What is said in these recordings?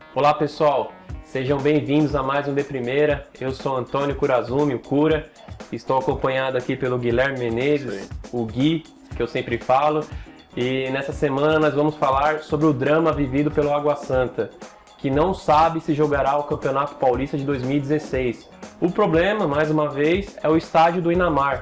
Olá pessoal, sejam bem-vindos a mais um De Primeira. Eu sou Antônio Kurazumi, o Cura. Estou acompanhado aqui pelo Guilherme Menezes, o Gui, que eu sempre falo. E nessa semana nós vamos falar sobre o drama vivido pelo Água Santa, que não sabe se jogará o Campeonato Paulista de 2016. O problema, mais uma vez, é o estádio do Inhamar,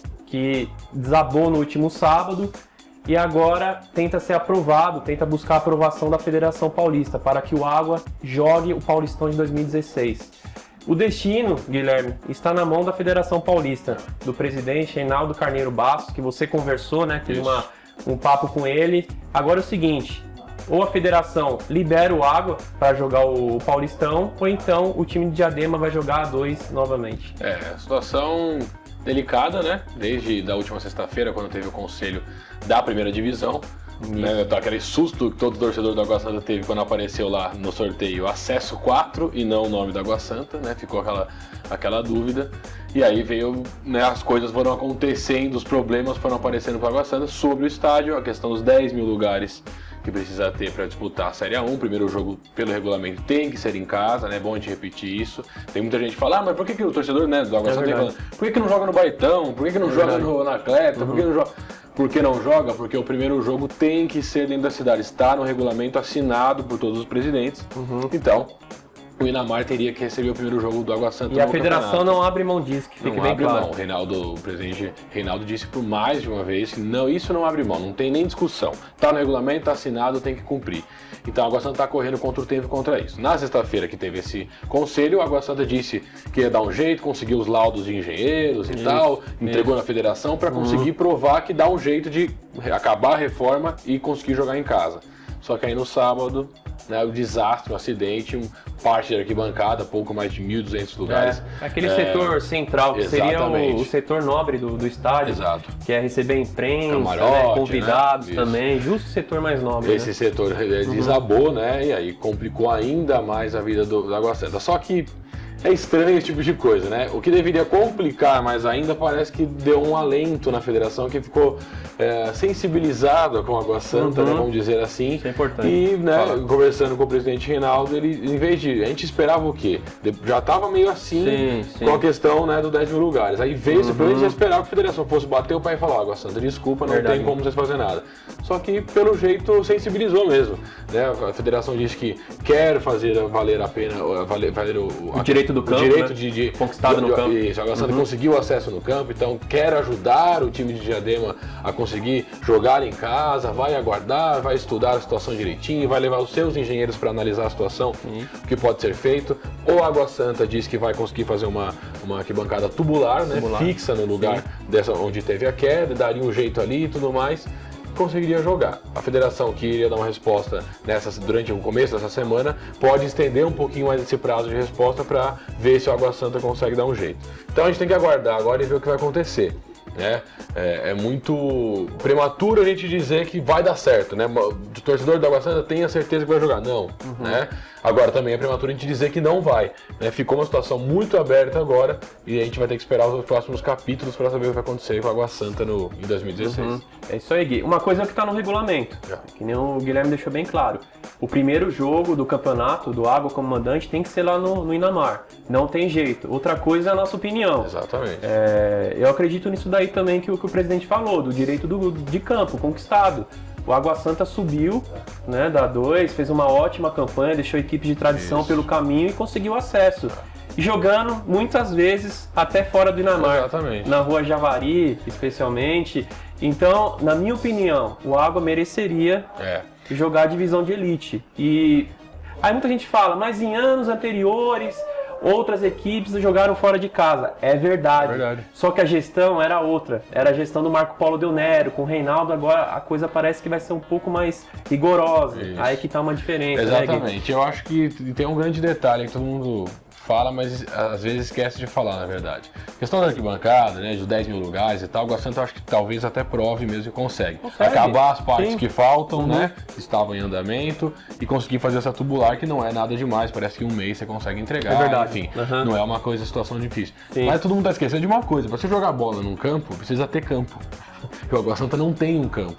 que desabou no último sábado e agora tenta ser aprovado, tenta buscar a aprovação da Federação Paulista para que o Água jogue o Paulistão de 2016. O destino, Guilherme, está na mão da Federação Paulista, do presidente Reinaldo Carneiro Bastos, que você conversou, né? Teve um papo com ele. Agora é o seguinte, ou a federação libera o Água para jogar o Paulistão, ou então o time de Diadema vai jogar a A2 novamente. Situação delicada, né? Desde da última sexta-feira, quando teve o conselho da primeira divisão. Né? Aquele susto que todo torcedor do Água Santa teve quando apareceu lá no sorteio Acesso 4 e não o nome do Água Santa, né? Ficou aquela dúvida. E aí veio, né, as coisas foram acontecendo, os problemas foram aparecendo para o Água Santa sobre o estádio, a questão dos 10 mil lugares que precisa ter para disputar a Série A1. O primeiro jogo, pelo regulamento, tem que ser em casa, né? É bom a gente repetir isso. Tem muita gente que fala, mas por que o torcedor, né, do Água Santa tem falando, por que não joga no Baitão? Por que não joga no Anacleta? Por que não joga... Por que não joga? Porque o primeiro jogo tem que ser dentro da cidade. Está no regulamento assinado por todos os presidentes. Então, o Inhamar teria que receber o primeiro jogo do Água Santa. E a federação não abre mão disso, que fique bem claro. Não. O presidente Reinaldo disse por mais de uma vez que não, isso não abre mão, não tem nem discussão. Está no regulamento, está assinado, tem que cumprir. Então a Água Santa está correndo contra o tempo contra isso. Na sexta-feira que teve esse conselho, a Água Santa disse que ia dar um jeito, conseguiu os laudos de engenheiros e tal, entregou na federação para conseguir provar que dá um jeito de acabar a reforma e conseguir jogar em casa. Só que aí no sábado, né, o desastre, um acidente, parte da arquibancada, pouco mais de 1.200 lugares. Aquele setor central, que seria o setor nobre do estádio, que é receber imprensa, camarote, convidados, né? Também, justo o setor mais nobre. Esse setor desabou, né, e aí complicou ainda mais a vida do Água Santa. Só que é estranho esse tipo de coisa, né? O que deveria complicar mais ainda parece que deu um alento na federação, que ficou sensibilizada com a Água Santa, né, vamos dizer assim. Isso é importante. E, né, conversando com o presidente Reinaldo, ele, em vez de... A gente esperava o quê? Já estava meio assim com a questão, né, do 10 mil lugares. Aí veio esse plano, a gente esperava que a federação fosse bater o pé e falar, Água Santa, desculpa, não tem como vocês fazerem nada. Só que, pelo jeito, sensibilizou mesmo, né? A federação disse que quer fazer valer a pena, valer o direito do campo, o direito, né? de conquistado no campo. Isso, a Água Santa conseguiu acesso no campo, então quer ajudar o time de Diadema a conseguir jogar em casa, vai aguardar, vai estudar a situação direitinho, vai levar os seus engenheiros para analisar a situação, o que pode ser feito. Ou a Água Santa diz que vai conseguir fazer uma arquibancada tubular, né, fixa no lugar dessa onde teve a queda, daria um jeito ali e tudo mais, conseguiria jogar. A federação, que iria dar uma resposta durante o começo dessa semana, pode estender um pouquinho mais esse prazo de resposta para ver se o Água Santa consegue dar um jeito. Então a gente tem que aguardar agora e ver o que vai acontecer. Né? É muito prematuro a gente dizer que vai dar certo, né? O torcedor da Água Santa tem a certeza que vai jogar, não, né? Agora também é prematuro a gente dizer que não vai, né? Ficou uma situação muito aberta agora e a gente vai ter que esperar os próximos capítulos para saber o que vai acontecer com a Água Santa em 2016. É isso aí, Gui. Uma coisa que está no regulamento, que nem o Guilherme deixou bem claro. O primeiro jogo do campeonato, do Água como mandante, tem que ser lá no Inhamar. Não tem jeito. Outra coisa é a nossa opinião. Exatamente. Eu acredito nisso daí também que o presidente falou, do direito de campo, conquistado. O Água Santa subiu, né, da A2, fez uma ótima campanha, deixou equipes de tradição pelo caminho e conseguiu acesso. E jogando, muitas vezes, até fora do Inhamar. Exatamente. Na Rua Javari, especialmente. Então, na minha opinião, o Água mereceria jogar a divisão de elite. E aí muita gente fala, mas em anos anteriores... outras equipes jogaram fora de casa. É verdade. Só que a gestão era outra. Era a gestão do Marco Polo Del Nero. Com o Reinaldo agora a coisa parece que vai ser um pouco mais rigorosa. Isso. Aí que tá uma diferença. Exatamente. Né, eu acho que tem um grande detalhe que todo mundo fala, mas às vezes esquece de falar, na verdade. A questão da arquibancada, né, de 10 mil lugares e tal, o Água Santa eu acho que talvez até prove mesmo que consegue. Acabar as partes que faltam, né, que estavam em andamento, e conseguir fazer essa tubular, que não é nada demais, parece que um mês você consegue entregar. É verdade. Enfim, não é uma situação difícil. Mas todo mundo tá esquecendo de uma coisa, para você jogar bola num campo, precisa ter campo. E o Água Santa não tem um campo.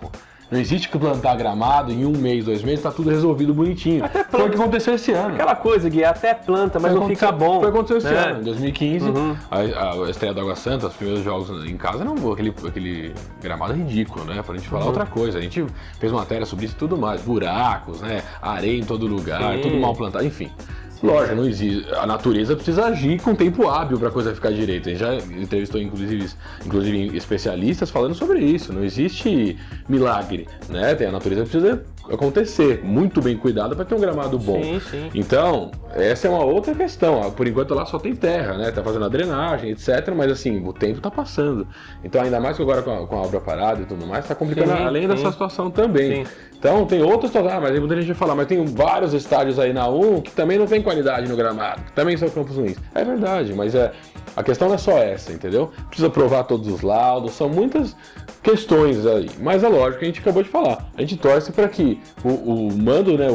Não existe que plantar gramado em 1 mês, 2 meses, tá tudo resolvido bonitinho. Foi o que aconteceu esse ano. Aquela coisa, Gui, até planta, mas não fica bom. Foi o que aconteceu esse ano. Em 2015, a estreia da Água Santa, os primeiros jogos em casa, não, aquele gramado ridículo, né? Pra gente falar outra coisa. A gente fez uma matéria sobre isso e tudo mais. Buracos, né? Areia em todo lugar, tudo mal plantado, enfim. Lógico, não existe. A natureza precisa agir com tempo hábil para a coisa ficar direita. A gente já entrevistou, inclusive especialistas falando sobre isso. Não existe milagre, né? A natureza precisa acontecer, muito bem cuidada para ter um gramado bom. Sim. Então, essa é uma outra questão. Por enquanto lá só tem terra, né? Tá fazendo a drenagem, etc. Mas assim, o tempo tá passando. Então, ainda mais que agora com a obra parada e tudo mais, tá complicando além dessa situação também. Então, tem outras situações, mas aí muita gente vai falar, mas tem vários estádios aí na 1 que também não tem qualidade no gramado, que também são campos ruins. É verdade, mas a questão não é só essa, entendeu? Precisa provar todos os laudos, são muitas questões aí. Mas é lógico que a gente acabou de falar. A gente torce para que o mando, né,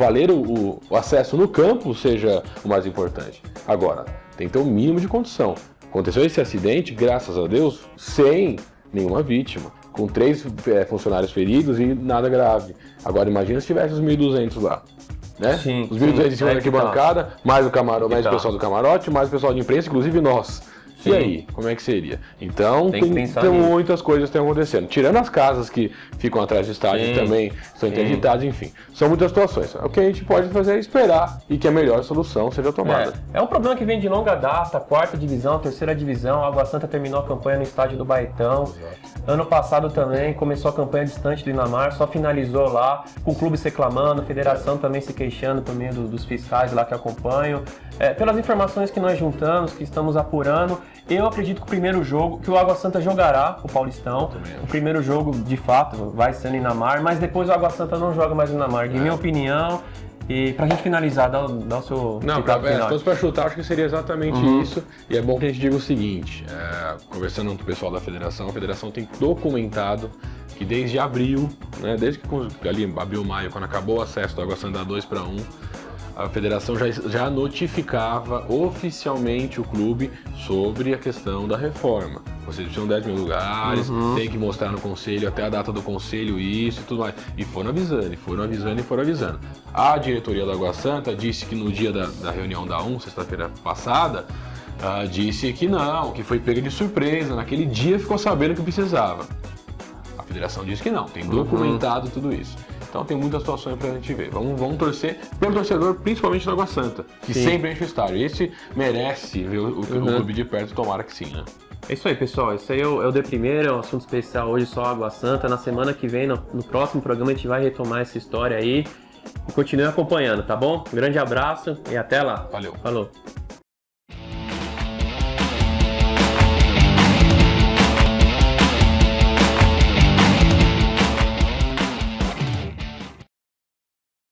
o acesso no campo seja o mais importante. Agora, tem que ter um mínimo de condição. Aconteceu esse acidente, graças a Deus, sem nenhuma vítima, com 3 funcionários feridos e nada grave. Agora imagina se tivesse os 1.200 lá, né? Sim, os 1.200 em cima da arquibancada, mais o camarote, mais o pessoal do camarote, mais o pessoal de imprensa, inclusive nós. E aí, como é que seria? Então, tem muitas coisas que estão acontecendo. Tirando as casas que ficam atrás do estádio também estão interditadas, enfim. São muitas situações. O que a gente pode fazer é esperar e que a melhor solução seja tomada. É um problema que vem de longa data, 4ª divisão, 3ª divisão. A Água Santa terminou a campanha no estádio do Baetão. Ano passado também começou a campanha distante do Inamar, só finalizou lá, com o clube se reclamando, a federação também se queixando por meio dos fiscais lá que acompanham. Pelas informações que nós juntamos, que estamos apurando, eu acredito que o primeiro jogo, que o Água Santa jogará, o Paulistão, o primeiro jogo de fato vai ser no Inamar, mas depois o Água Santa não joga mais no Inamar, de minha opinião. E pra gente finalizar, dá o seu... Não, se fosse pra chutar, acho que seria exatamente isso. E é bom que a gente diga o seguinte, conversando com o pessoal da federação, a federação tem documentado que desde abril, né, desde que ali abril, maio, quando acabou o acesso do Água Santa 2-1, a federação já notificava oficialmente o clube sobre a questão da reforma. Vocês precisam 10 mil lugares, tem que mostrar no conselho, até a data do conselho, isso e tudo mais. E foram avisando. A diretoria da Água Santa disse que no dia da reunião da 1, sexta-feira passada, disse que não, que foi pega de surpresa, naquele dia ficou sabendo que precisava. A federação disse que não, tem documentado tudo isso. Então tem muitas situações pra gente ver. Vamos torcer pelo torcedor, principalmente da Água Santa, que sempre enche o estádio. Esse merece ver o clube de perto, tomara que sim, né? É isso aí, pessoal. Esse aí é o de primeira, é um assunto especial hoje, só Água Santa. Na semana que vem, no próximo programa, a gente vai retomar essa história aí. E continue acompanhando, tá bom? Um grande abraço e até lá. Valeu. Falou.